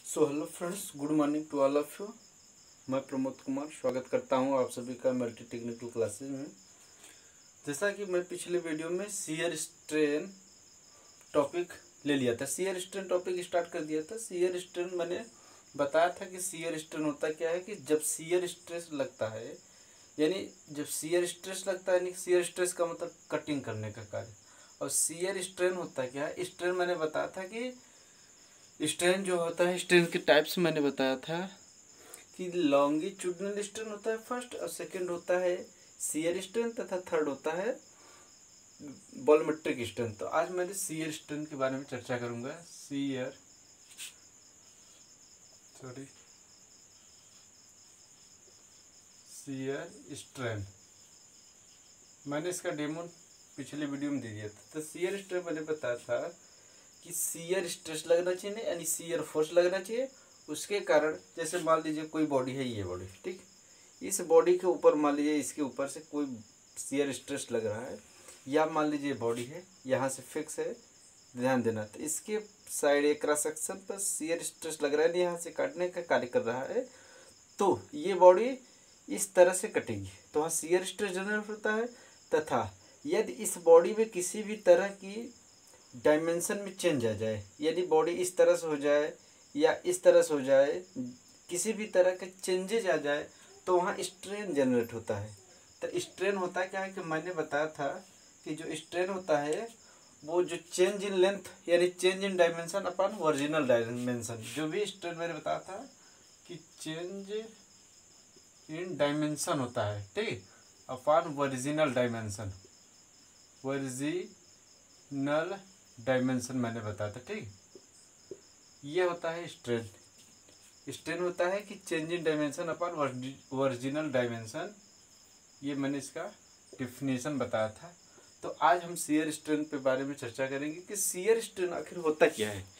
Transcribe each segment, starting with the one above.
So hello friends, good morning to all of you. मैं प्रमोद कुमार स्वागत करता हूं आप सभी का मल्टी टेक्निकल क्लासेज में। जैसा कि मैं पिछले वीडियो में शियर स्ट्रेन टॉपिक ले लिया था, शियर स्ट्रेन टॉपिक स्टार्ट कर दिया था। शियर स्ट्रेन मैंने बताया था कि शियर स्ट्रेन होता क्या है कि जब शियर स्ट्रेस लगता है, यानी जब शियर स्ट्रेस लगता है, यानी शियर स्ट्रेस का मतलब कटिंग करने का कार्य। और शियर स्ट्रेन होता क्या है, स्ट्रेन मैंने बताया था कि स्ट्रेन जो होता है, स्ट्रेन के टाइप्स मैंने बताया था कि लॉन्गिट्यूडिनल स्ट्रेन होता है फर्स्ट, और सेकंड होता है शियर स्ट्रेन, तथा थर्ड होता है वॉल्यूमेट्रिक स्ट्रेन। तो आज मैं शियर स्ट्रेन के बारे में चर्चा करूंगा। शियर स्ट्रेन मैंने इसका डेमो पिछले वीडियो में दे दिया था। तो शियर स्ट्रेन मैंने बताया था कि शियर स्ट्रेस लगना चाहिए, यानी शियर फोर्स लगना चाहिए। उसके कारण जैसे मान लीजिए कोई बॉडी है, ये बॉडी ठीक, इस बॉडी के ऊपर मान लीजिए इसके ऊपर से कोई शियर स्ट्रेस लग रहा है, या मान लीजिए बॉडी है यहाँ से फिक्स है, ध्यान देना। तो इसके साइड एक क्रॉस सेक्शन पर शियर स्ट्रेस लग रहा है, यहाँ से काटने का कार्य कर रहा है, तो ये बॉडी इस तरह से कटेगी, तो वहाँ शियर स्ट्रेस जनरेट होता है। तथा यदि इस बॉडी में किसी भी तरह की डायमेंशन में चेंज आ जाए, यानी बॉडी इस तरह से हो जाए या इस तरह से हो जाए, किसी भी तरह के चेंजेज आ जाए, तो वहाँ स्ट्रेन जनरेट होता है। तो स्ट्रेन होता है क्या है कि मैंने बताया था कि जो स्ट्रेन होता है वो जो चेंज इन लेंथ, यानी change in dimension upon original dimension, जो भी स्ट्रेन मैंने बताया था कि चेंज इन डायमेंशन होता है, ठीक, upon original dimension, original dimension मैंने बताया था, ठीक। ये होता है स्ट्रेन। स्ट्रेन होता है कि change in dimension upon original dimension, ये मैंने इसका डिफिनेशन बताया था। तो आज हम शियर स्ट्रेन के बारे में चर्चा करेंगे कि शियर स्ट्रेन आखिर होता क्या है।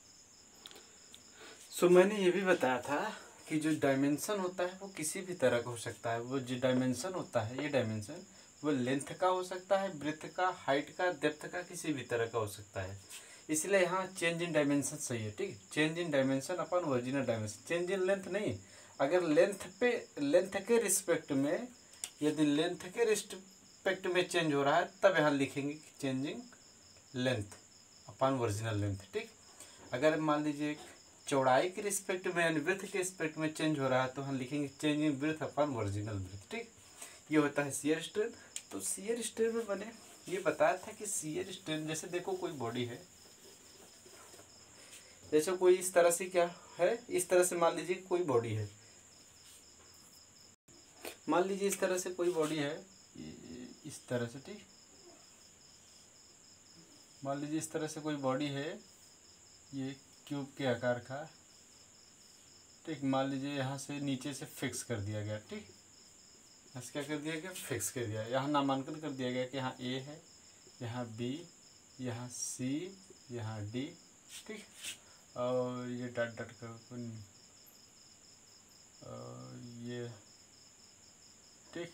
सो मैंने ये भी बताया था कि जो डायमेंशन होता है वो किसी भी तरह का हो सकता है। वो जो डायमेंशन होता है, ये डायमेंशन वो लेंथ का हो सकता है, ब्रेथ का, हाइट का, डेप्थ का, किसी भी तरह का हो सकता है। इसलिए यहाँ चेंज इन डायमेंशन सही है, ठीक। Change in dimension upon original dimension, change in length नहीं। अगर लेंथ के रिस्पेक्ट में, यदि लेंथ के रिस्पेक्ट में चेंज हो रहा है, तब यहाँ लिखेंगे कि changing length upon original length, ठीक। अगर मान लीजिए चौड़ाई के रिस्पेक्ट में यानी ब्रेथ के रिस्पेक्ट में चेंज हो रहा है, तो हम लिखेंगे changing breadth upon original breadth, ठीक। ये होता है शियर स्ट्रेन। तो शियर स्ट्रेन में मैंने ये बताया था कि शियर स्ट्रेन, जैसे देखो कोई बॉडी है, जैसे कोई इस तरह से क्या है, इस तरह से मान लीजिए कोई बॉडी है, मान लीजिए इस तरह से कोई बॉडी है, इस तरह से, ठीक। मान लीजिए इस तरह से कोई बॉडी है, ये क्यूब के आकार का, ठीक। मान लीजिए यहाँ से नीचे से फिक्स कर दिया गया, ठीक। यहाँ से क्या कर दिया गया, फिक्स कर दिया। यहाँ नामांकन कर दिया गया कि यहाँ ए है, यहाँ बी, यहाँ सी, यहाँ डी, ठीक। और ये डॉट डॉट कर, ये, ठीक।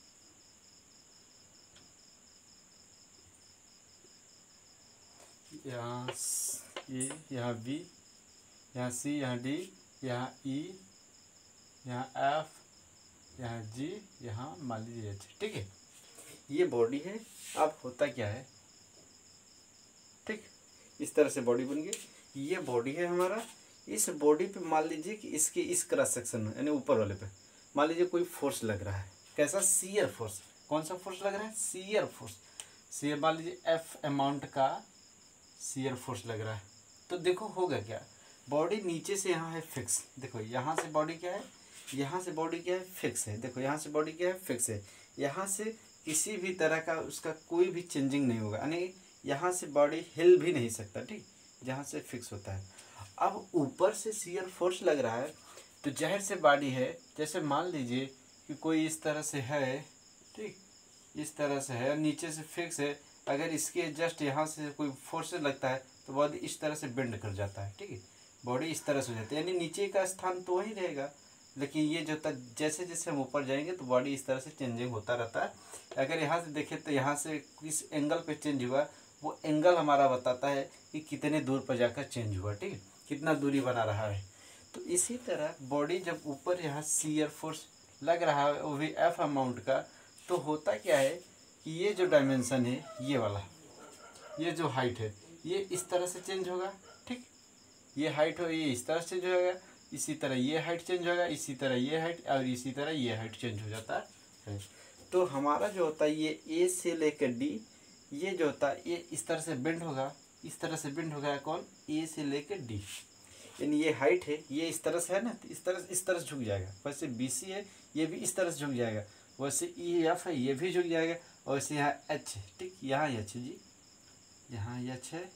यहाँ ए, यहाँ बी, यहाँ सी, यहाँ डी, यहाँ ई, यहाँ एफ, यहाँ जी, यहाँ मान लीजिए एच, ठीक है। ये बॉडी है। अब होता क्या है, ठीक, इस तरह से बॉडी बन गई। ये बॉडी है हमारा। इस बॉडी पे मान लीजिए कि इसके इस क्रॉस सेक्शन में, यानी ऊपर वाले पे मान लीजिए कोई फोर्स लग रहा है। कैसा, शियर फोर्स। कौन सा फोर्स लग रहा है, शियर फोर्स। शियर मान लीजिए एफ अमाउंट का शियर फोर्स लग रहा है। तो देखो होगा क्या, बॉडी नीचे से यहाँ है फिक्स, देखो यहाँ से बॉडी क्या है, यहाँ से बॉडी क्या है, फिक्स है। देखो यहाँ से बॉडी क्या है, फिक्स है। यहाँ से किसी भी तरह का उसका कोई भी चेंजिंग नहीं होगा, यानी यहाँ से बॉडी हिल भी नहीं सकता, ठीक, जहाँ से फिक्स होता है। अब ऊपर से शियर फोर्स लग रहा है, तो जाहिर से बॉडी है, जैसे मान लीजिए कि कोई इस तरह से है, ठीक, इस तरह से है, नीचे से फिक्स है। अगर इसके जस्ट यहाँ से कोई फोर्स लगता है तो बॉडी इस तरह से बेंड कर जाता है, ठीक है, बॉडी इस तरह से हो जाती है, यानी नीचे का स्थान तो वही रहेगा, लेकिन ये जो जैसे जैसे हम ऊपर जाएंगे तो बॉडी इस तरह से चेंजिंग होता रहता है। अगर यहाँ से देखें तो यहाँ से किस एंगल पे चेंज हुआ, वो एंगल हमारा बताता है कि कितने दूर पर जाकर चेंज हुआ, ठीक है, कितना दूरी बना रहा है। तो इसी तरह बॉडी जब ऊपर यहाँ शियर फोर्स लग रहा है वो भी एफ अमाउंट का, तो होता क्या है कि ये जो डायमेंशन है ये वाला, ये जो हाइट है ये इस तरह से चेंज होगा, ठीक। ये हाइट हो ये इस तरह से चेंज होगा, इसी तरह ये हाइट चेंज होगा, इसी तरह ये हाइट और इसी तरह ये हाइट चेंज हो जाता है। तो हमारा जो होता है ये ए से लेकर डी, ये जो होता है ये इस तरह से बेंड होगा, इस तरह से बेंड होगा कौन, ए से लेकर डी। यानी ये हाइट है ये इस तरह से है ना, तो इस तरह से झुक जाएगा। वैसे बी सी है ये भी इस तरह से झुक जाएगा, वैसे ई एफ है ये भी झुक जाएगा, और वैसे यहाँ एच है, ठीक। यहाँ एच है जी, यहाँ एच है,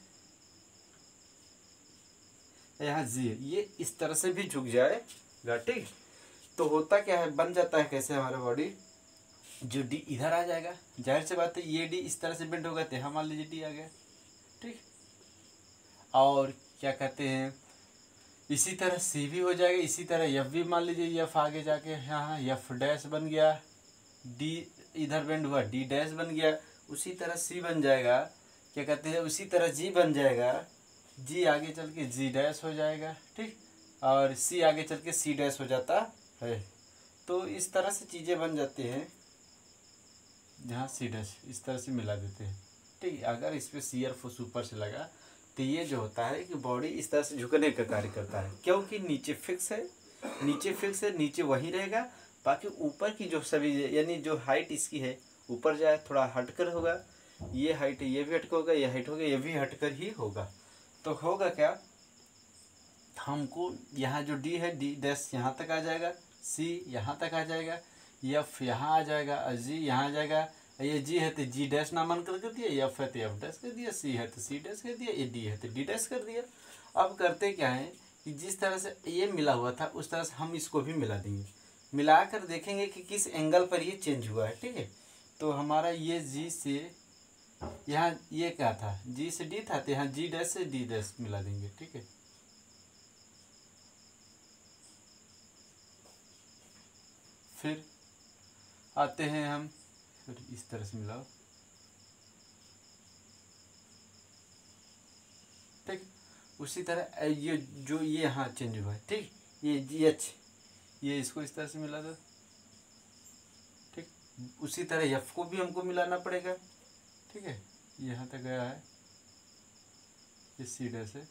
यहाँ जी है, ये इस तरह से भी झुक जाएगा, ठीक। तो होता क्या है, बन जाता है कैसे हमारा बॉडी, जो डी इधर आ जाएगा, जाहिर सी बात है ये डी इस तरह से बेंड होगा तो यहाँ मान लीजिए डी आ गया, ठीक। और क्या कहते हैं, इसी तरह सी भी हो जाएगा, इसी तरह एफ भी मान लीजिए, एफ आगे जाके यहाँ एफ डैश बन गया, डी इधर बेंड हुआ डी डैश बन गया, उसी तरह सी बन जाएगा, क्या कहते हैं, उसी तरह जी बन जाएगा, जी आगे चल के जी डैश हो जाएगा, ठीक। और सी आगे चल के सी डैश हो जाता है। तो इस तरह से चीज़ें बन जाती हैं, जहाँ सी डैश इस तरह से मिला देते हैं, ठीक। अगर इस पर शियर फोर्स ऊपर से लगा तो ये जो होता है कि बॉडी इस तरह से झुकने का कार्य करता है, क्योंकि नीचे फिक्स है, नीचे फिक्स है, नीचे वही रहेगा। बाकी ऊपर की जो सभी यानी जो हाइट इसकी है ऊपर जाए थोड़ा हटकर होगा, ये हाइट है ये भी हटकर होगा, ये हाइट होगा ये भी हटकर ही होगा। तो होगा क्या, हमको यहाँ जो डी है डी डैश यहाँ तक आ जाएगा, सी यहाँ तक आ जाएगा, एफ यहाँ आ जाएगा, और जी यहाँ आ जाएगा। ये जी है तो जी डैश नामांकन कर दिया, एफ है तो एफ डैश कर दिया, सी है तो सी डैश कर दिया, ये डी है तो डी डैश कर दिया। अब करते क्या है कि जिस तरह से ये मिला हुआ था उस तरह से हम इसको भी मिला देंगे, मिलाकर देखेंगे कि किस एंगल पर ये चेंज हुआ है, ठीक है। तो हमारा ये जी से यहाँ ये क्या था, जी से डी था, तो यहाँ जी डैश से डी डैश मिला देंगे, ठीक है। फिर आते हैं हम, फिर इस तरह से मिलाओ, ठीक। उसी तरह ये जो ये यहाँ चेंज हुआ है, ठीक, ये जी एच, ये इसको इस तरह से मिला दो, ठीक। उसी तरह एफ को भी हमको मिलाना पड़ेगा, ठीक है। यहाँ तक गया है, ये सी डैश है,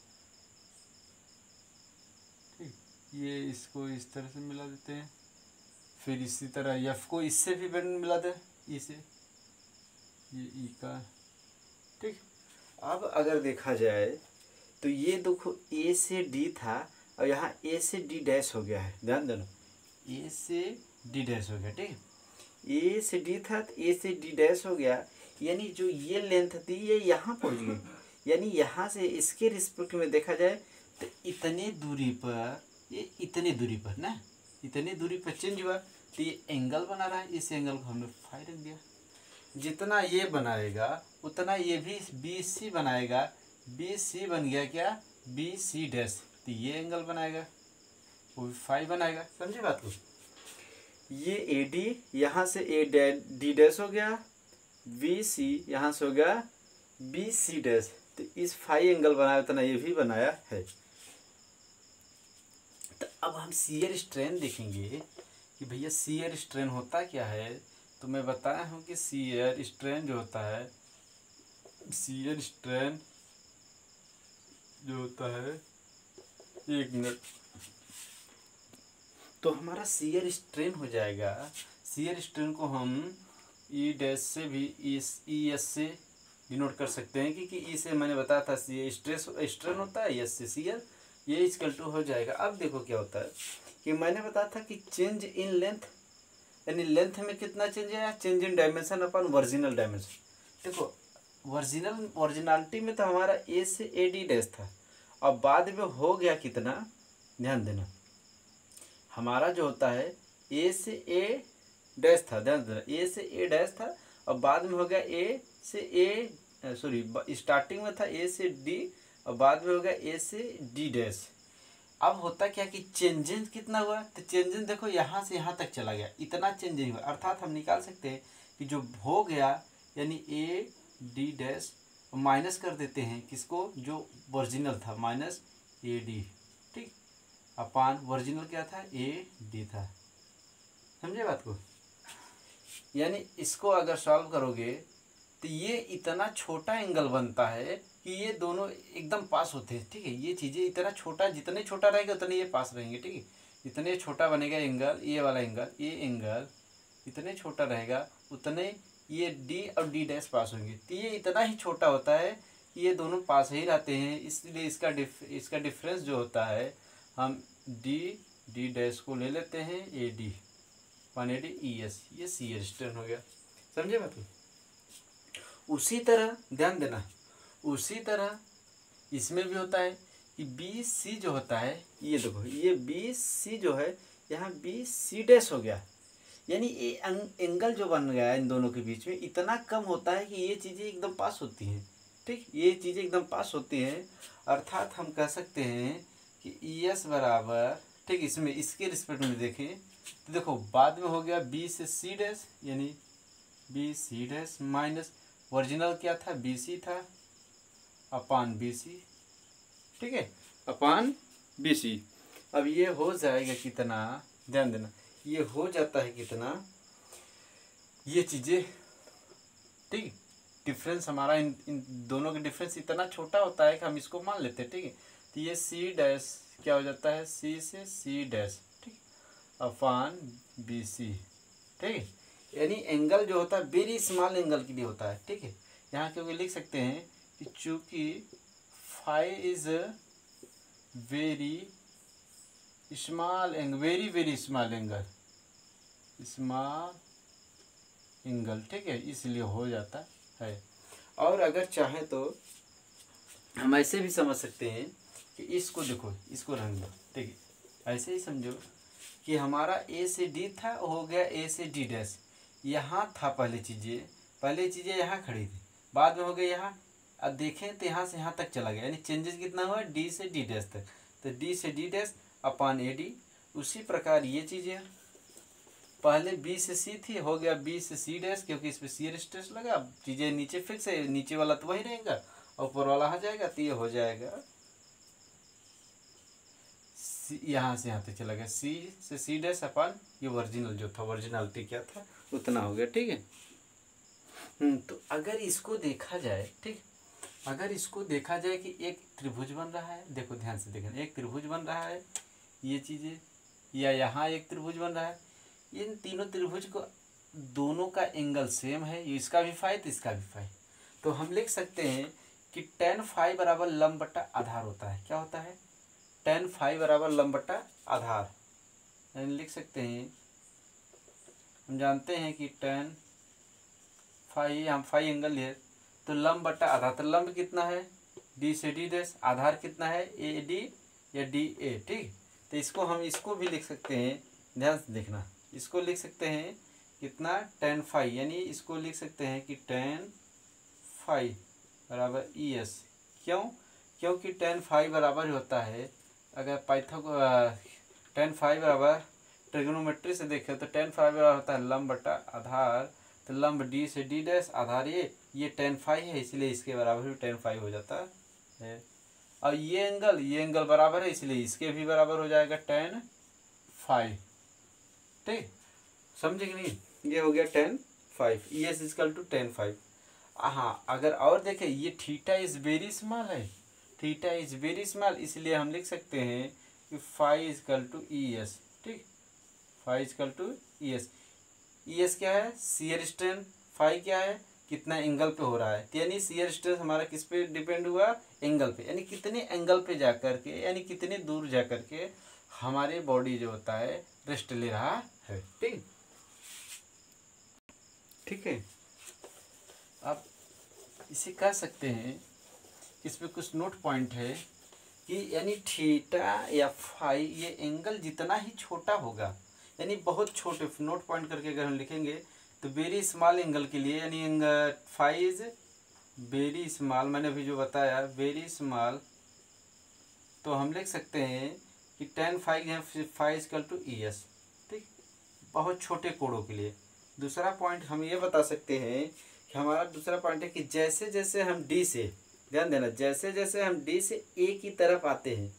ठीक। ये इसको इस तरह से मिला देते हैं, फिर इसी तरह एफ को इससे भी बेंड मिला दे, ई से, ये ई का, ठीक। अब अगर देखा जाए तो ये देखो ए से डी था और यहाँ ए से डी डैश हो गया है, ध्यान देना, ए से डी डैश हो गया, ठीक। ए से डी था तो ए से डी डैश हो गया, यानी जो ये लेंथ थी ये यहाँ पहुँच गई, यानी यहाँ से इसके रिस्पेक्ट में देखा जाए तो इतने दूरी पर, ये इतने दूरी पर ना, इतनी दूरी पर चेंज हुआ, तो ये एंगल बना रहा है, इस एंगल को हमने फाई रख दिया। जितना ये बनाएगा उतना ये भी बी सी बनाएगा, बी सी बन गया क्या, बी सी डैश, तो ये एंगल बनाएगा, वो भी फाई बनाएगा, समझे बात को। ये ए डी यहाँ से ए डी डैश हो गया, बी सी यहाँ से हो गया बी सी डैश, तो इस फाई एंगल बनाया उतना ये भी बनाया है। तो अब हम शियर स्ट्रेन देखेंगे कि भैया शियर स्ट्रेन होता क्या है। तो मैं बताया हूँ कि शियर स्ट्रेन जो होता है, शियर स्ट्रेन जो होता है, एक मिनट, तो हमारा शियर स्ट्रेन हो जाएगा, शियर स्ट्रेन को हम ई डैश से भी ई एस से डिनोट कर सकते हैं, क्योंकि ई से मैंने बताया था स्ट्रेन होता है, एस से शियर, ये इक्वल टू हो जाएगा। अब देखो क्या होता है कि मैंने बताया था कि चेंज इन लेंथ, यानी लेंथ में कितना चेंज है, change in dimension upon original dimension. देखो ओरिजिनलिटी में तो हमारा ए से ए डी डैश था, अब बाद में हो गया कितना, ध्यान देना, हमारा जो होता है ए से ए डैश था, ध्यान देना, ए से ए डैश था और बाद में हो गया ए से ए, सॉरी स्टार्टिंग में था ए से डी और बाद में हो गया ए से डी डैश। अब होता क्या कि चेंजेस कितना हुआ, तो चेंजेस देखो यहाँ से यहाँ तक चला गया, इतना चेंजेस हुआ, अर्थात हम निकाल सकते हैं कि जो हो गया यानी ए डी डैश माइनस कर देते हैं किसको, जो ओरिजिनल था, माइनस ए डी, ठीक। अपान ओरिजिनल क्या था, ए डी था। समझे बात को? यानी इसको अगर सॉल्व करोगे तो ये इतना छोटा एंगल बनता है कि ये दोनों एकदम पास होते हैं। ठीक है, ये चीज़ें इतना छोटा, जितने छोटा रहेगा उतने ये पास रहेंगे। ठीक है, इतने छोटा बनेगा एंगल, ये वाला एंगल, ये एंगल इतने छोटा रहेगा उतने ये डी और डी डैश पास होंगे। तो ये इतना ही छोटा होता है कि ये दोनों पास ही रहते हैं, इसलिए इसका डिफरेंस जो होता है हम डी डैश को ले लेते हैं ए डी 180 ES, ये शीयर स्ट्रेन हो गया। समझे बात? उसी तरह ध्यान देना, उसी तरह इसमें भी होता है कि बी सी जो होता है, ये देखो ये बी सी जो है यहाँ बी सी डैश हो गया, यानी ये एंगल जो बन गया है इन दोनों के बीच में इतना कम होता है कि ये चीज़ें एकदम पास होती हैं। ठीक, ये चीज़ें एकदम पास होती हैं, अर्थात हम कह सकते हैं कि ES बराबर, ठीक, इसमें इसके रिस्पेक्ट में देखें तो देखो बाद में हो गया बी से सी डैश, यानी B C dash minus original क्या था, बी सी था, अपान बी सी। ठीक है, अपान बी सी। अब ये हो जाएगा कितना, ध्यान देना, ये हो जाता है कितना, ये चीज़ें, ठीक, डिफरेंस हमारा इन दोनों के डिफरेंस इतना छोटा होता है कि हम इसको मान लेते हैं। ठीक है, तो ये सी डैश क्या हो जाता है, सी से सी डैश, ठीक, अपान बी सी। ठीक है, यानी एंगल जो होता है वेरी स्मॉल एंगल के लिए होता है। ठीक है, यहाँ क्योंकि लिख सकते हैं कि चूंकि phi is very small angle, very small angle, small angle, ठीक है, इसलिए हो जाता है। और अगर चाहे तो हम ऐसे भी समझ सकते हैं कि इसको देखो, इसको रंग दो। ठीक है, ऐसे ही समझो कि हमारा ए से डी था, हो गया ए से डी डैश, यहाँ था पहले चीज़ें यहाँ खड़ी थी, बाद में हो गया यहाँ, अब देखें तो यहाँ से यहाँ तक चला गया, यानी चेंजेस कितना हुआ, डी से डी डैश तक, तो डी से D dash upon A D. उसी प्रकार ये चीज़ें पहले बी से सी थी, हो गया बी से सी डैश, क्योंकि इस पर शीयर स्ट्रेस लगा, अब चीज़ें नीचे फिक्स है, नीचे वाला तो वही रहेगा, ऊपर वाला आ जाएगा, तो ये हो जाएगा यहाँ से यहाँ तक चला गया, सी से सी डैश अपान ये ओरिजिनल जो था, ओरिजिनलिटी क्या था उतना हो गया। ठीक है, तो अगर इसको देखा जाए, ठीक, अगर इसको देखा जाए कि एक त्रिभुज बन रहा है, देखो ध्यान से देखना, एक त्रिभुज बन रहा है, ये चीज़ें, या यहाँ एक त्रिभुज बन रहा है, इन तीनों त्रिभुज को दोनों का एंगल सेम है, इसका भी फाई तो इसका भी फाई, तो हम लिख सकते हैं कि tan फाई बराबर लंब बट्टा आधार होता है। क्या होता है, tan फाई बराबर लंब बट्टा आधार, यानी लिख सकते हैं, हम जानते हैं कि tan फाई, हम फाई एंगल लिए तो लंब बट्टा आधार, तो लंब कितना है, डी से डी डैश, आधार कितना है, ए डी या डी ए। ठीक, तो इसको हम इसको भी लिख सकते हैं, ध्यान से देखना, इसको लिख सकते हैं कितना, tan फाई, यानी इसको लिख सकते हैं कि tan फाई बराबर ES। क्यों, क्योंकि tan फाई बराबर होता है, अगर tan फाई बराबर ट्रिग्नोमेट्री से देखें तो tan फाई बराबर होता है लंब बटा आधार, तो लंब डी से डी डैश, आधार ये tan फाई है, इसलिए इसके बराबर भी tan फाई हो जाता है। और ये एंगल बराबर है, इसलिए इसके भी बराबर हो जाएगा tan फाई। ठीक, समझे कि नहीं, ये हो गया tan five, ES equal to tan five. हाँ, अगर और देखें, ये थीटा इज वेरी स्मॉल है, थीटा इज वेरी स्मॉल, इसलिए हम लिख सकते हैं कि फाई इजकल टू ES। ठीक, phi equal to ES, ES क्या है, शियर स्ट्रेन, फाई क्या है, कितना एंगल पे हो रहा है, यानी शियर स्ट्रेस हमारा किस पे डिपेंड हुआ, एंगल पे, यानी कितने एंगल पे जा करके, यानी कितने दूर जा करके हमारे बॉडी जो होता है रेस्ट ले रहा है। ठीक, ठीक है, अब इसे कह सकते हैं, इसमें कुछ नोट पॉइंट है कि यानी थीटा या फाई ये एंगल जितना ही छोटा होगा, यानी बहुत छोटे, नोट पॉइंट करके अगर हम लिखेंगे तो वेरी स्मॉल एंगल के लिए, यानी फाई इज वेरी स्मॉल, मैंने अभी जो बताया वेरी स्मॉल, तो हम लिख सकते हैं कि tan phi equal to ES। ठीक, बहुत छोटे कोणों के लिए। दूसरा पॉइंट हम ये बता सकते हैं कि हमारा दूसरा पॉइंट है कि जैसे जैसे हम डी से, ध्यान देना, जैसे जैसे हम डी से ए की तरफ आते हैं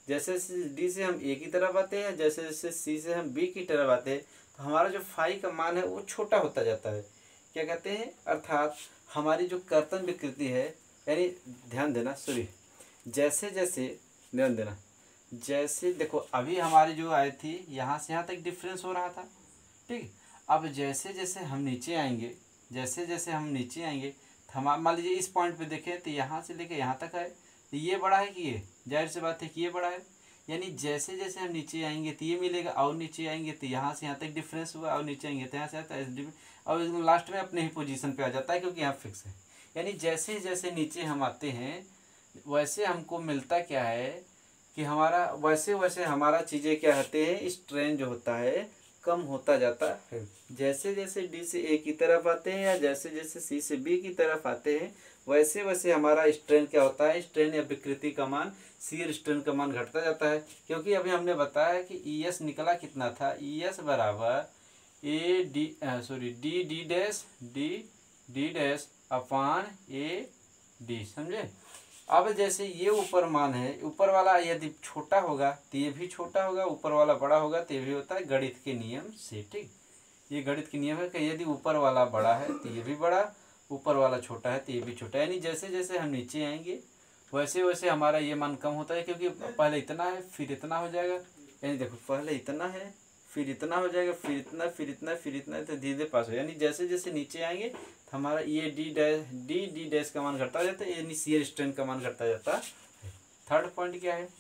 जैसे डी से हम ए की तरफ आते हैं, जैसे जैसे सी से हम बी की तरफ आते हैं, तो हमारा जो फाई का मान है वो छोटा होता जाता है। क्या कहते हैं, अर्थात हमारी जो कर्तन विकृति है, यानी ध्यान देना, सॉरी, जैसे जैसे ध्यान देना, जैसे देखो अभी हमारी जो आई थी यहाँ से यहाँ तक डिफरेंस हो रहा था, ठीक। अब जैसे जैसे हम नीचे आएंगे, जैसे जैसे हम नीचे आएंगे, तो हम मान लीजिए इस पॉइंट पे देखें तो यहाँ से लेके यहाँ तक है, तो ये बड़ा है कि ये, जाहिर सी बात है कि ये बड़ा है। यानी जैसे जैसे हम नीचे आएंगे तो ये मिलेगा, और नीचे आएंगे तो यहाँ से यहाँ तक डिफरेंस हुआ, और नीचे आएंगे तो यहाँ से आता है, और एकदम लास्ट में अपने ही पोजीशन पे आ जाता है क्योंकि यहाँ फिक्स है। यानी जैसे जैसे नीचे हम आते हैं वैसे हमको मिलता क्या है कि हमारा वैसे वैसे हमारा चीज़ें क्या होते हैं, स्ट्रेन जो होता है कम होता जाता है। जैसे जैसे डी से ए की तरफ आते हैं या जैसे जैसे सी से बी की तरफ आते हैं, वैसे वैसे हमारा स्ट्रेन क्या होता है, स्ट्रेन या विकृति का मान, शियर स्ट्रेन का मान घटता जाता है। क्योंकि अभी हमने बताया कि ई एस निकला कितना था, ई एस बराबर A D sorry D D dash D D dash upon A D, समझे। अब जैसे ये ऊपर मान है, ऊपर वाला यदि छोटा होगा तो ये भी छोटा होगा, ऊपर वाला बड़ा होगा तो ये भी होता है गणित के नियम से, ठीक। ये गणित के नियम है कि यदि ऊपर वाला बड़ा है तो ये भी बड़ा, ऊपर वाला छोटा है तो ये भी छोटा। यानी जैसे जैसे हम नीचे आएंगे वैसे वैसे हमारा ये मान कम होता है, क्योंकि पहले इतना है फिर इतना हो जाएगा। यानी देखो पहले इतना है फिर इतना हो जाएगा, फिर इतना फिर इतना फिर इतना, तो धीरे धीरे पास हो। यानी जैसे जैसे नीचे आएंगे तो हमारा ये डी डैश का मान घटता जाता है, यानी शियर स्ट्रेन का मान घटता जाता है। थर्ड पॉइंट क्या है,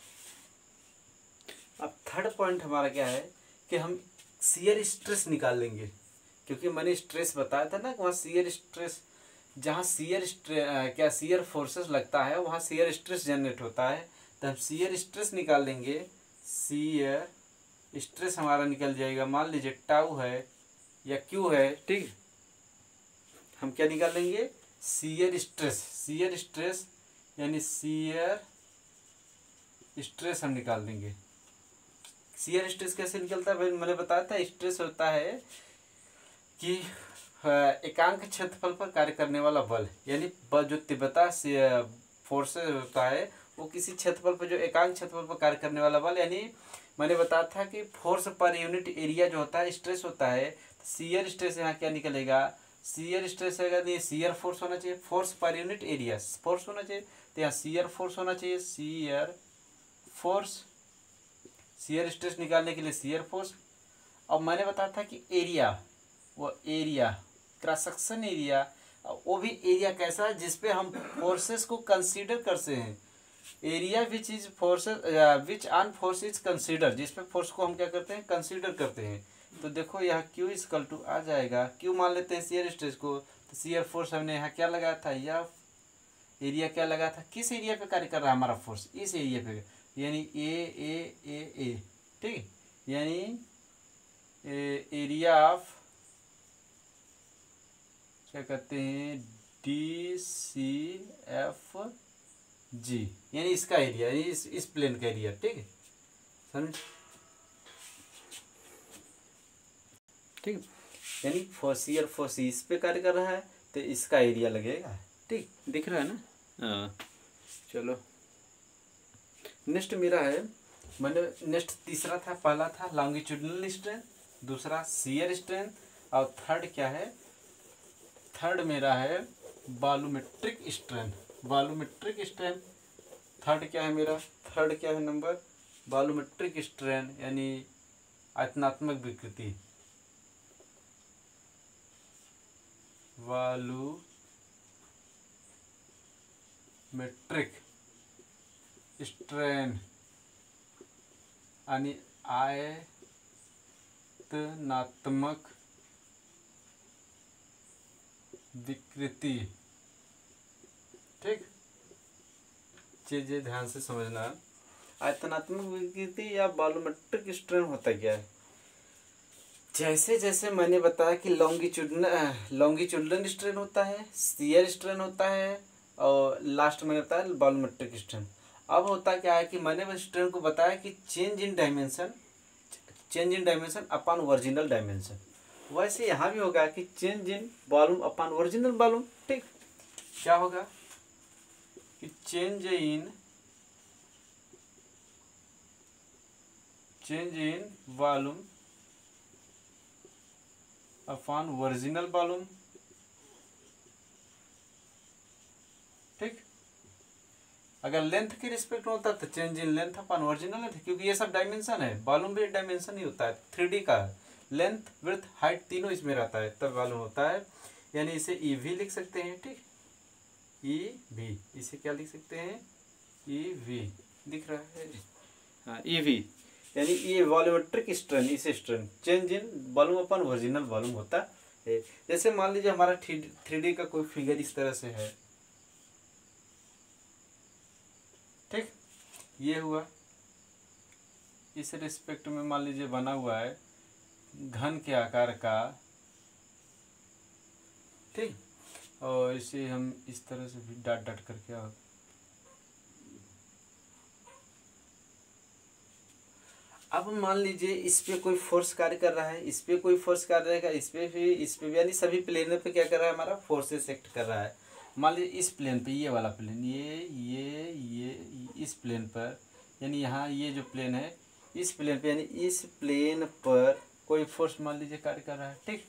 अब थर्ड पॉइंट हमारा क्या है कि हम शियर स्ट्रेस निकाल लेंगे, क्योंकि मैंने स्ट्रेस बताया था ना कि वहाँ शियर स्ट्रेस, जहाँ क्या शियर फोर्सेस लगता है वहाँ शियर स्ट्रेस जनरेट होता है, तो हम शियर स्ट्रेस निकाल लेंगे। शियर स्ट्रेस हमारा निकल जाएगा, मान लीजिए टाउ है या क्यू है, ठीक। हम क्या निकाल लेंगे, शियर स्ट्रेस यानी शियर स्ट्रेस हम निकाल देंगे। शियर स्ट्रेस कैसे निकलता है भाई, मैंने बताया था, स्ट्रेस होता है कि एकांक क्षेत्रफल पर कार्य करने वाला बल, यानी जो तीव्रता फोर्स होता है वो किसी क्षेत्रफल पर, जो एकांक क्षेत्रफल पर कार्य करने वाला बल। यानी मैंने बताया था कि फोर्स पर यूनिट एरिया जो होता है स्ट्रेस होता है, तो शियर स्ट्रेस यहाँ क्या निकलेगा, शियर स्ट्रेस है तो ये शियर फोर्स होना चाहिए, force per unit area force होना चाहिए, तो यहाँ शियर फोर्स होना चाहिए, शियर फोर्स, शियर स्ट्रेस निकालने के लिए शियर फोर्स। और मैंने बताया था कि एरिया, वो एरिया क्रॉस सेक्शन एरिया, वो भी एरिया कैसा है जिसपे हम फोर्सेस को कंसीडर करते हैं, area which is forces which on force is consider, जिसपे फोर्स को हम क्या करते हैं, कंसीडर करते हैं। तो देखो यहाँ Q इक्वल टू आ जाएगा, Q मान लेते हैं शियर स्ट्रेस को, तो शियर फोर्स हमने यहाँ क्या लगाया था, यह एरिया क्या लगा था, किस एरिया पे कार्य कर रहा है हमारा फोर्स, इस एरिया पे, यानी ए, ठीक। यानी एरिया ऑफ क्या कहते हैं, DCFG, यानी इसका एरिया, यानी इस प्लेन का एरिया, ठीक है, समझ, ठीक। यानी फोर्सियर फोर्स इस पे कार्य कर रहा है तो इसका एरिया लगेगा, ठीक, दिख रहा है ना। हाँ चलो नेक्स्ट मेरा है, मैंने नेक्स्ट तीसरा था, पहला था लॉन्गिट्यूडिनल स्ट्रेंथ, दूसरा शियर स्ट्रेंथ, और थर्ड क्या है, थर्ड मेरा है volumetric strength, volumetric strength. Third क्या है मेरा, थर्ड क्या है नंबर, वॉल्यूमेट्रिक स्ट्रेंथ यानी आयतनात्मक विकृति, वॉल्यूमेट्रिक स्ट्रेन यानी आयतनात्मक विकृति, ठीक। चीजें ध्यान से समझना, आयतनात्मक विकृति या वॉल्यूमेट्रिक स्ट्रेन होता क्या है। जैसे जैसे मैंने बताया कि लॉन्गिट्यूडिनल स्ट्रेन होता है, शियर स्ट्रेन होता है, और लास्ट मैंने बताया वॉल्यूमेट्रिक स्ट्रेन। अब होता क्या है कि मैंने स्ट्रेन को बताया कि change in dimension upon original dimension, वैसे यहाँ भी होगा कि change in volume upon original volume, ठीक। क्या होगा कि change in change in volume upon original volume. ठीक, अगर लेंथ के रिस्पेक्ट में होता तो change in length upon original length, क्योंकि ये सब डायमेंशन है, वॉल्यूम भी डायमेंशन ही होता है। 3D का लेंथ विड्थ हाइट तीनों इसमें रहता है तब वॉल्यूम होता है। यानी इसे EV लिख सकते हैं। ठीक, EV, इसे क्या लिख सकते हैं? EV दिख रहा है, हाँ EV, यानी ये वॉल्यूमेट्रिक स्ट्रेन, इस strain change in volume upon original volume होता है। जैसे मान लीजिए हमारा 3D का कोई फिगर इस तरह से है। ठीक, ये हुआ, इस रिस्पेक्ट में मान लीजिए बना हुआ है घन के आकार का। ठीक, और इसे हम इस तरह से भी डाट डाट करके, अब मान लीजिए इस पे कोई फोर्स कार्य कर रहा है, इस पे कोई फोर्स कार्य रहेगा, इस पे भी, यानी सभी प्लेनों पे क्या कर रहा है? हमारा फोर्सेस एक्ट कर रहा है। मान लीजिए इस प्लेन पे, ये वाला प्लेन, ये इस प्लेन पर, यानी यहाँ ये जो प्लेन है इस प्लेन पे, यानी इस प्लेन पर कोई फोर्स मान लीजिए कार्य कर रहा है। ठीक,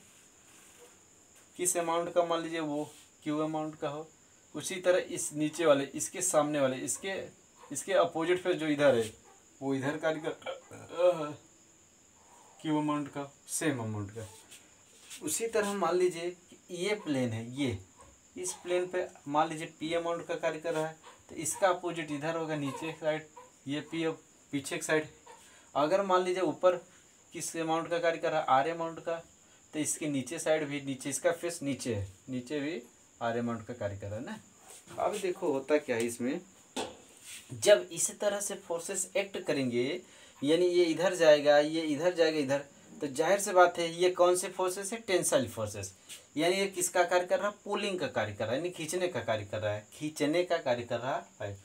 किस अमाउंट का? मान लीजिए वो Q अमाउंट का हो। उसी तरह इस नीचे वाले, इसके सामने वाले, इसके अपोजिट पे जो इधर है वो इधर कार्य कर Q अमाउंट का, सेम अमाउंट का। उसी तरह मान लीजिए कि ये प्लेन है, ये इस प्लेन पे मान लीजिए P अमाउंट का कार्य कर रहा है, तो इसका अपोजिट इधर होगा, नीचे की साइड ये P, पीछे की साइड। अगर मान लीजिए ऊपर किस अमाउंट का कार्य कर रहा है? R अमाउंट का, तो इसके नीचे साइड भी, नीचे इसका फेस नीचे है, नीचे भी R अमाउंट का कार्य कर रहा है ना। अब देखो होता क्या है इसमें, जब इस तरह से फोर्सेस एक्ट करेंगे, यानी ये इधर जाएगा, ये इधर जाएगा इधर, तो जाहिर से बात है ये कौन से फोर्सेस है? Tensile forces. यानी ये किसका कार्य कर रहा है? पुलिंग का कार्य कर रहा है, यानी खींचने का कार्य कर रहा है, खींचने का कार्य कर रहा है।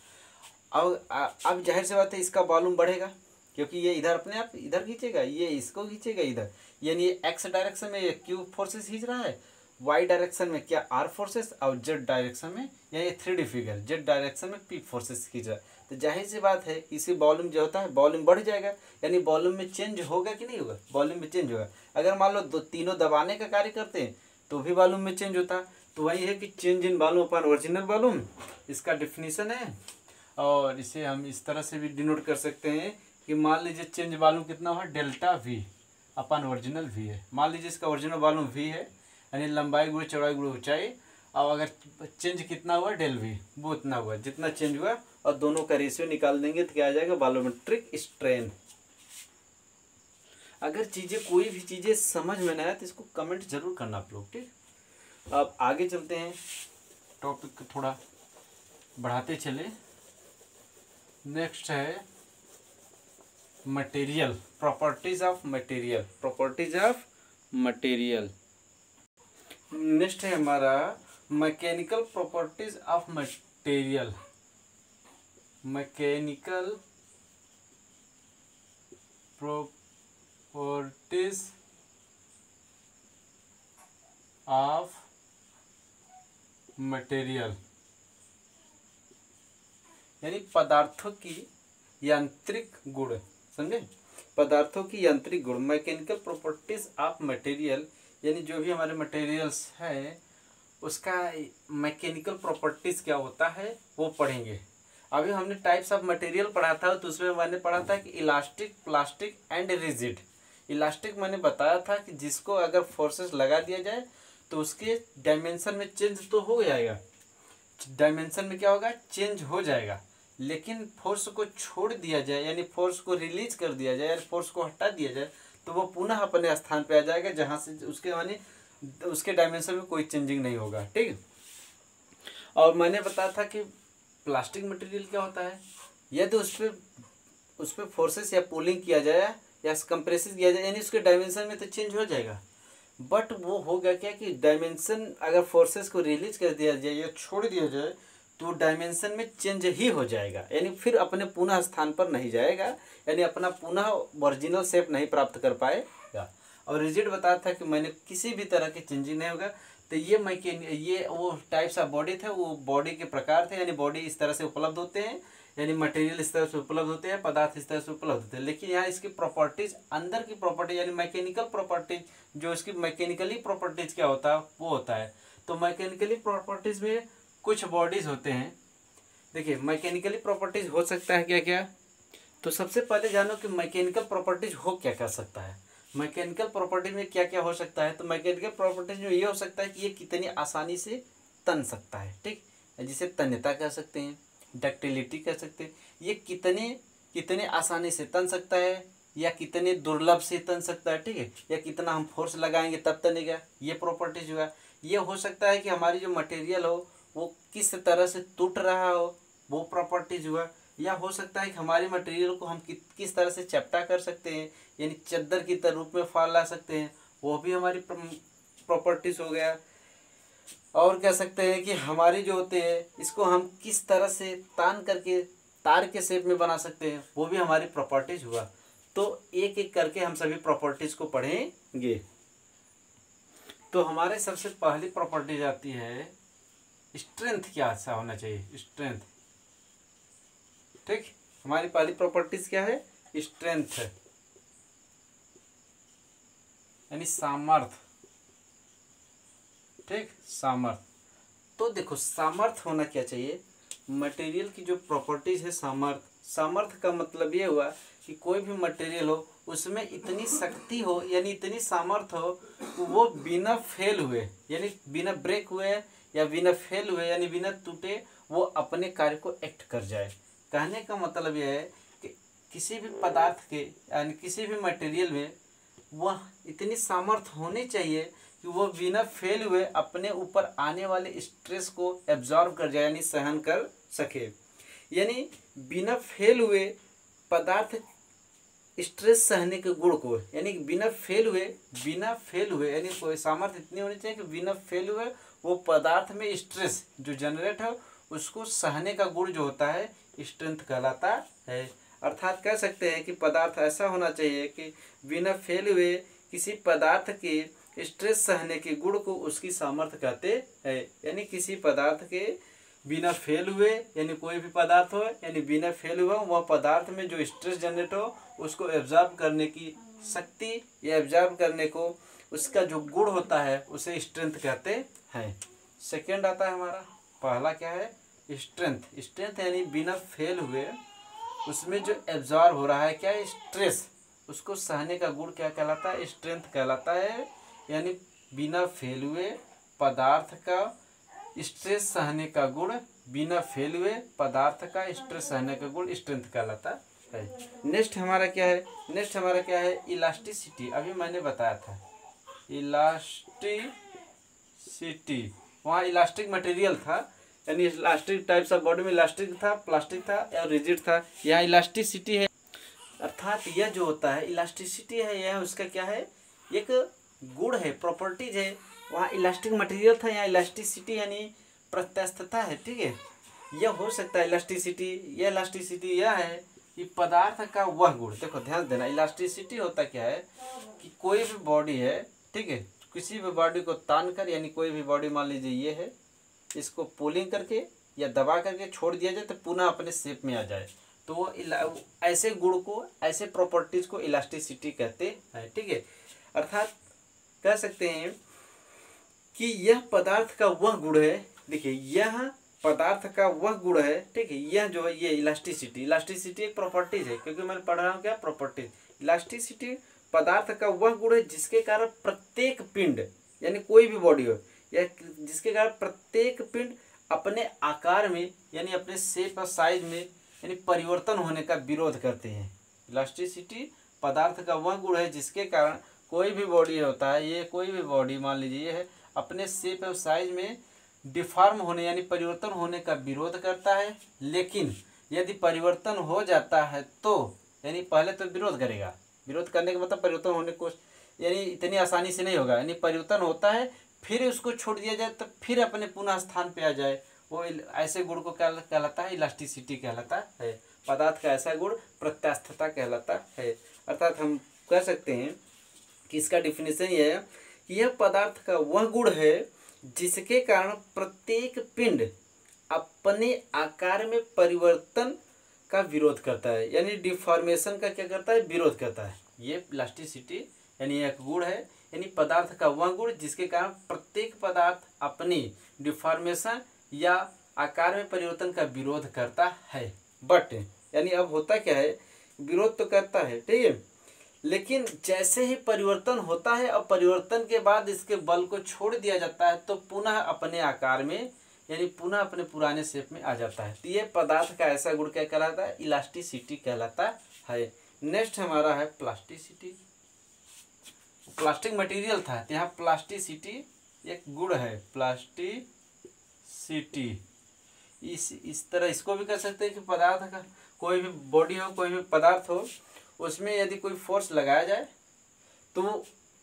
अब जाहिर से बात है इसका वॉल्यूम बढ़ेगा, क्योंकि ये इधर अपने आप इधर खींचेगा, ये इसको खींचेगा इधर, यानी ये एक्स डायरेक्शन में ये Q फोर्सेस खींच रहा है, वाई डायरेक्शन में क्या R फोर्सेस, और जेड डायरेक्शन में, या ये 3D फिगर जेड डायरेक्शन में P फोर्सेस खींच रहा है। तो जाहिर सी बात है इसी वॉल्यूम जो होता है वॉल्यूम बढ़ जाएगा, यानी वॉल्यूम में चेंज होगा कि नहीं होगा? वॉल्यूम में चेंज होगा। अगर मान लो तीनों दबाने का कार्य करते हैं तो भी वॉल्यूम में चेंज होता। तो वही है कि change in volume upon original volume, इसका डिफिनीशन है। और इसे हम इस तरह से भी डिनोट कर सकते हैं कि मान लीजिए चेंज वॉल्यूम कितना हुआ? Delta V upon original V है। मान लीजिए इसका ओरिजिनल वॉल्यूम V है, यानी लंबाई गुणे चौड़ाई गुणे ऊंचाई, और अगर चेंज कितना हुआ? डेल V, वो उतना हुआ जितना चेंज हुआ, और दोनों का रेशियो निकाल देंगे तो क्या आ जाएगा? Volumetric strain. अगर चीज़ें, कोई भी चीज़ें समझ में ना आए तो इसको कमेंट जरूर करना आप लोग। ठीक, अब आगे चलते हैं, टॉपिक थोड़ा बढ़ाते चले। नेक्स्ट है material, properties of material, properties of material. Next है हमारा mechanical properties of material, mechanical properties of material, यानी पदार्थों की यांत्रिक गुण। समझे? पदार्थों की यांत्रिक गुण, मैकेनिकल प्रॉपर्टीज ऑफ मटेरियल, यानी जो भी हमारे मटेरियल्स है उसका मैकेनिकल प्रॉपर्टीज क्या होता है वो पढ़ेंगे। अभी हमने टाइप्स ऑफ मटेरियल पढ़ा था, तो उसमें मैंने पढ़ा था कि elastic, plastic and rigid. Elastic मैंने बताया था कि जिसको अगर फोर्सेस लगा दिया जाए तो उसके डायमेंशन में चेंज तो हो जाएगा, डायमेंशन में क्या होगा? चेंज हो जाएगा। लेकिन फोर्स को छोड़ दिया जाए, यानी फोर्स को रिलीज कर दिया जाए, यानी फोर्स को हटा दिया जाए, तो वो पुनः अपने स्थान पे आ जाएगा जहाँ से उसके, यानी उसके डायमेंशन में कोई चेंजिंग नहीं होगा। ठीक, और मैंने बताया था कि प्लास्टिक मटेरियल क्या होता है, यदि उस पर फोर्सेस या पुलिंग किया जाए या कंप्रेसिव किया जाए, यानी उसके डायमेंशन में तो चेंज हो जाएगा, बट वो होगा क्या कि डायमेंशन अगर फोर्सेस को रिलीज कर दिया जाए या छोड़ दिया जाए तो डायमेंशन में चेंज ही हो जाएगा, यानी फिर अपने पुनः स्थान पर नहीं जाएगा, यानी अपना पुनः ओरिजिनल शेप नहीं प्राप्त कर पाएगा। और रिजिड बताया था कि मैंने किसी भी तरह की चेंजिंग नहीं होगा। तो ये वो टाइप्स ऑफ बॉडी थे, वो बॉडी के प्रकार थे, यानी बॉडी इस तरह से उपलब्ध होते हैं, यानी मटेरियल इस तरह से उपलब्ध होते हैं, पदार्थ इस तरह से उपलब्ध होते हैं। लेकिन यहाँ इसकी प्रॉपर्टीज, अंदर की प्रॉपर्टी यानी मैकेनिकल प्रॉपर्टीज, जो इसकी मैकेनिकली प्रॉपर्टीज क्या होता है वो होता है। तो मैकेनिकली प्रॉपर्टीज में कुछ बॉडीज होते हैं। देखिए मैकेनिकली प्रॉपर्टीज हो सकता है क्या क्या, तो सबसे पहले जानो कि मैकेनिकल प्रॉपर्टीज हो क्या क्या सकता है। मैकेनिकल प्रॉपर्टी में क्या क्या हो सकता है, तो मैकेनिकल प्रॉपर्टीज में ये हो सकता है कि ये कितनी आसानी से तन सकता है, ठीक, जिसे तन्यता कह सकते हैं, डक्टिलिटी कह सकते हैं। ये कितने आसानी से तन सकता है या कितने दुर्लभ से तन सकता है, ठीक है, या कितना हम फोर्स लगाएंगे तब तनेगा, ये प्रॉपर्टीज हुआ। ये हो सकता है कि हमारी जो मटेरियल हो वो किस तरह से टूट रहा हो, वो प्रॉपर्टीज हुआ। या हो सकता है कि हमारी मटेरियल को हम किस तरह से चपटा कर सकते हैं, यानी चद्दर की तरह रूप में फैला सकते हैं, वो भी हमारी प्रॉपर्टीज हो गया। और कह सकते हैं कि हमारी जो होते हैं इसको हम किस तरह से तान करके तार के शेप में बना सकते हैं, वो भी हमारी प्रॉपर्टीज हुआ। तो एक एक करके हम सभी प्रॉपर्टीज को पढ़ेंगे। तो हमारे सबसे पहली प्रॉपर्टीज आती है स्ट्रेंथ, क्या अच्छा होना चाहिए, स्ट्रेंथ, ठीक। हमारी पहली प्रॉपर्टीज क्या है, स्ट्रेंथ यानी सामर्थ्य, ठीक, सामर्थ्य। तो देखो सामर्थ्य होना क्या चाहिए, मटेरियल की जो प्रॉपर्टीज है सामर्थ्य का मतलब ये हुआ कि कोई भी मटेरियल हो उसमें इतनी शक्ति हो, यानी इतनी सामर्थ्य हो वो बिना फेल हुए, यानी बिना ब्रेक हुए या बिना फेल हुए, यानी बिना टूटे वो अपने कार्य को एक्ट कर जाए। कहने का मतलब यह है कि किसी भी पदार्थ के यानी किसी भी मटेरियल में वह इतनी सामर्थ्य होनी चाहिए कि वो बिना फेल हुए अपने ऊपर आने वाले स्ट्रेस को एब्जॉर्ब कर जाए, यानी सहन कर सके। यानी बिना फेल हुए पदार्थ स्ट्रेस सहने के गुण को, यानी बिना फेल हुए यानी कोई सामर्थ्य इतनी होनी चाहिए कि बिना फेल हुए वो पदार्थ में स्ट्रेस जो जनरेट है उसको सहने का गुण जो होता है स्ट्रेंथ कहलाता है। अर्थात कह सकते हैं कि पदार्थ ऐसा होना चाहिए कि बिना फेल हुए किसी पदार्थ के स्ट्रेस सहने के गुण को उसकी सामर्थ्य कहते हैं। यानी किसी पदार्थ के बिना फेल हुए, यानी कोई भी पदार्थ हो यानी बिना फेल हुआ वह पदार्थ में जो स्ट्रेस जनरेट हो उसको एब्जॉर्ब करने की शक्ति या एब्जॉर्ब करने को उसका जो गुण होता है उसे स्ट्रेंथ कहते हैं। सेकेंड आता है हमारा, पहला क्या है, स्ट्रेंथ। स्ट्रेंथ यानी बिना फेल हुए उसमें जो एब्जॉर्ब हो रहा है क्या है स्ट्रेस, उसको सहने का गुण क्या कहलाता है, स्ट्रेंथ कहलाता है। यानी बिना फेल हुए पदार्थ का स्ट्रेस सहने का गुण, बिना फेल हुए पदार्थ का स्ट्रेस सहने का गुण स्ट्रेंथ कहलाता है। नेक्स्ट हमारा क्या है, इलास्टिसिटी। अभी मैंने बताया था इलास्टिसिटी, वहाँ इलास्टिक मटेरियल था, यानी इलास्टिक टाइप्स ऑफ बॉडी में इलास्टिक था, प्लास्टिक था या रिजिड था। यहाँ इलास्टिसिटी है, अर्थात यह जो होता है इलास्टिसिटी है, यह उसका क्या है, एक गुण है, प्रॉपर्टीज है। वहाँ इलास्टिक मटेरियल था, यहाँ इलास्टिसिटी यानी प्रत्यास्थता है, ठीक है। यह हो सकता है इलास्टिसिटी यह है कि पदार्थ का वह गुण, देखो ध्यान देना, इलास्टिसिटी होता क्या है कि कोई भी बॉडी है, ठीक है, किसी भी बॉडी को तान कर, यानी कोई भी बॉडी मान लीजिए ये है, इसको पुलिंग करके या दबा करके छोड़ दिया जाए तो पुनः अपने शेप में आ जाए, तो वो ऐसे गुण को, ऐसे प्रॉपर्टीज को इलास्टिसिटी कहते हैं, ठीक है। अर्थात कह सकते हैं कि यह पदार्थ का वह गुण है, देखिए यह पदार्थ का वह गुण है, ठीक है। यह जो है ये इलास्टिसिटी एक प्रॉपर्टीज है, क्योंकि मैं पढ़ रहा हूँ क्या, प्रॉपर्टीज। इलास्टिसिटी पदार्थ का वह गुण है जिसके कारण प्रत्येक पिंड, यानी कोई भी बॉडी हो, या जिसके कारण प्रत्येक पिंड अपने आकार में, यानी अपने शेप और साइज में, यानी परिवर्तन होने का विरोध करते हैं। इलास्टिसिटी पदार्थ का वह गुण है जिसके कारण कोई भी बॉडी होता है, ये कोई भी बॉडी मान लीजिए ये है, अपने शेप और साइज में डिफॉर्म होने यानी परिवर्तन होने का विरोध करता है। लेकिन यदि परिवर्तन हो जाता है तो, यानी पहले तो विरोध करेगा, विरोध करने का मतलब परिवर्तन होने को यानी इतनी आसानी से नहीं होगा, यानी परिवर्तन होता है फिर उसको छोड़ दिया जाए तो फिर अपने पुनः स्थान पे आ जाए, वो ऐसे गुण को क्या कहलाता है, इलास्टिसिटी कहलाता है। पदार्थ का ऐसा गुण प्रत्यास्थता कहलाता है। अर्थात हम कह सकते हैं कि इसका डिफिनेशन यह है कि यह पदार्थ का वह गुण है जिसके कारण प्रत्येक पिंड अपने आकार में परिवर्तन का विरोध करता है, यानी डिफॉर्मेशन का क्या करता है, विरोध करता है। ये प्लास्टिसिटी यानी एक गुण है, यानी पदार्थ का वह गुण जिसके कारण प्रत्येक पदार्थ अपनी डिफॉर्मेशन या आकार में परिवर्तन का विरोध करता है। बट यानी अब होता क्या है, विरोध तो करता है, ठीक है, लेकिन जैसे ही परिवर्तन होता है और परिवर्तन के बाद इसके बल को छोड़ दिया जाता है तो पुनः अपने आकार में यानी पुनः अपने पुराने शेप में आ जाता है। तो ये पदार्थ का ऐसा गुण क्या कहलाता है, इलास्टिसिटी कहलाता है। नेक्स्ट हमारा है प्लास्टिसिटी। प्लास्टिक मटेरियल था तो यहाँ प्लास्टिसिटी एक गुण है, प्लास्टिसिटी। इस तरह इसको भी कह सकते हैं कि पदार्थ का कोई भी बॉडी हो, कोई भी पदार्थ हो, उसमें यदि कोई फोर्स लगाया जाए तो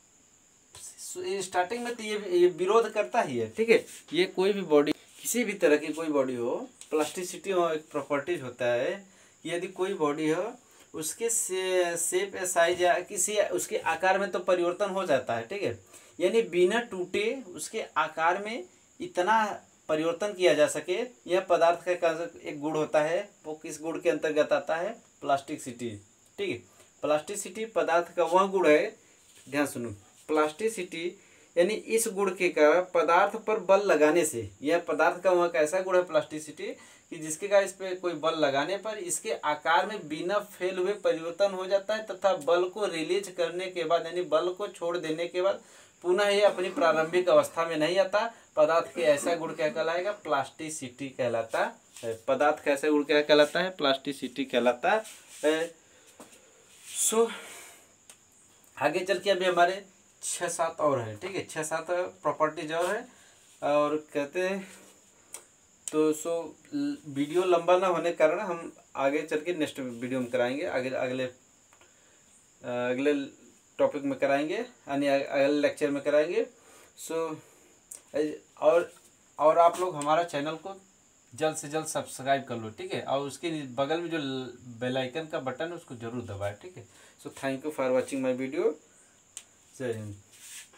स्टार्टिंग में तो ये विरोध करता ही है, ठीक है। ये कोई भी बॉडी, किसी भी तरह की कोई बॉडी हो, प्लास्टिसिटी हो एक प्रॉपर्टीज होता है कि यदि कोई बॉडी हो उसके शेप या साइज या किसी उसके आकार में तो परिवर्तन हो जाता है, ठीक है, यानी बिना टूटे उसके आकार में इतना परिवर्तन किया जा सके, यह पदार्थ का एक गुण होता है। वो किस गुण के अंतर्गत आता है, प्लास्टिसिटी, ठीक है। प्लास्टिसिटी पदार्थ का वह गुण है, ध्यान सुनो, प्लास्टिसिटी यानी इस गुण के कारण पदार्थ पर बल लगाने से, यह पदार्थ का वह कैसा गुण है प्लास्टिसिटी कि जिसके कारण इस पर कोई बल लगाने पर इसके आकार में बिना फेल हुए परिवर्तन हो जाता है तथा बल को रिलीज करने के बाद यानी बल को छोड़ देने के बाद पुनः ये अपनी प्रारंभिक अवस्था में नहीं आता। पदार्थ के ऐसा गुण क्या कहलाएगा, प्लास्टिसिटी कहलाता है। पदार्थ का ऐसा गुण क्या कहलाता है, प्लास्टिसिटी कहलाता है। सो आगे चल के अभी हमारे 6-7 और है, ठीक है, 6-7 प्रॉपर्टीज और है और कहते हैं तो वीडियो लंबा ना होने के कारण हम आगे चल के नेक्स्ट वीडियो में कराएंगे, अगले टॉपिक में कराएंगे यानी अगले लेक्चर में कराएंगे। और आप लोग हमारा चैनल को जल्द से जल्द सब्सक्राइब कर लो, ठीक है, और उसके बगल में जो बेल आइकन का बटन है उसको जरूर दबाएं, ठीक है। So thank you for watching my video. जय हिंद।